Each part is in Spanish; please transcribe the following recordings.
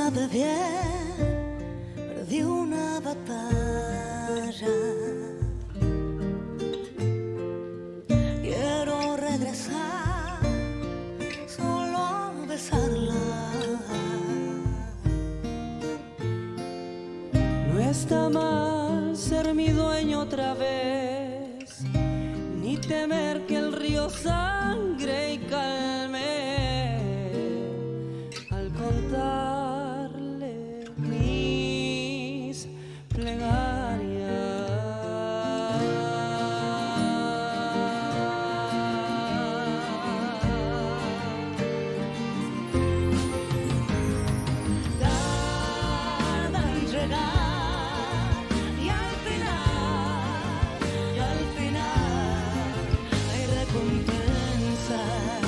sabe bien, perdí una batalla. Quiero regresar solo a besarla. No está mal ser mi dueño otra vez, ni temer que el río sangre y calme al contarle mis plegarias. Tarda en llegar y al final hay recompensa.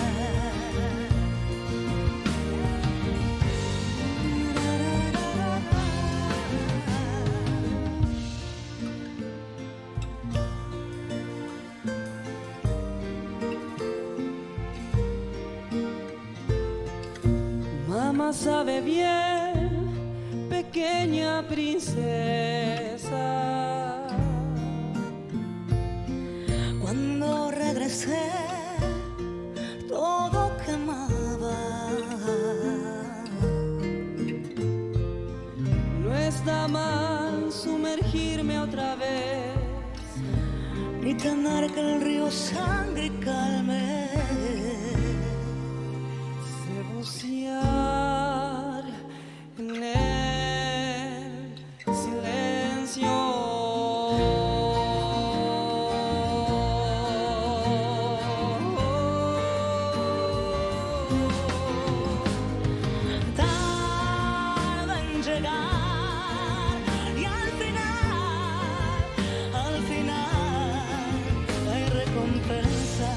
Mamá sabe bien, pequeña princesa. Cuando regresé, todo quemaba. No está mal sumergirme otra vez, Ni temer que el río sangre y calme. sé bucear en el silencio. Tarda en llegar y al final hay recompensa.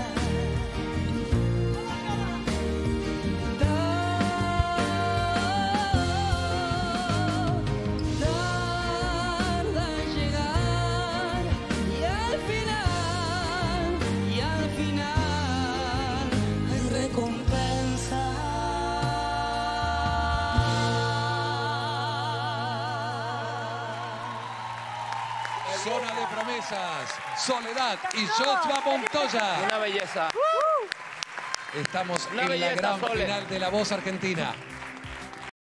Tarda en llegar y al final Hay recompensa. Zona de promesas, Soledad y Joshua Montoya. Una belleza. Estamos Una en la belleza, gran Sole. final de La Voz Argentina.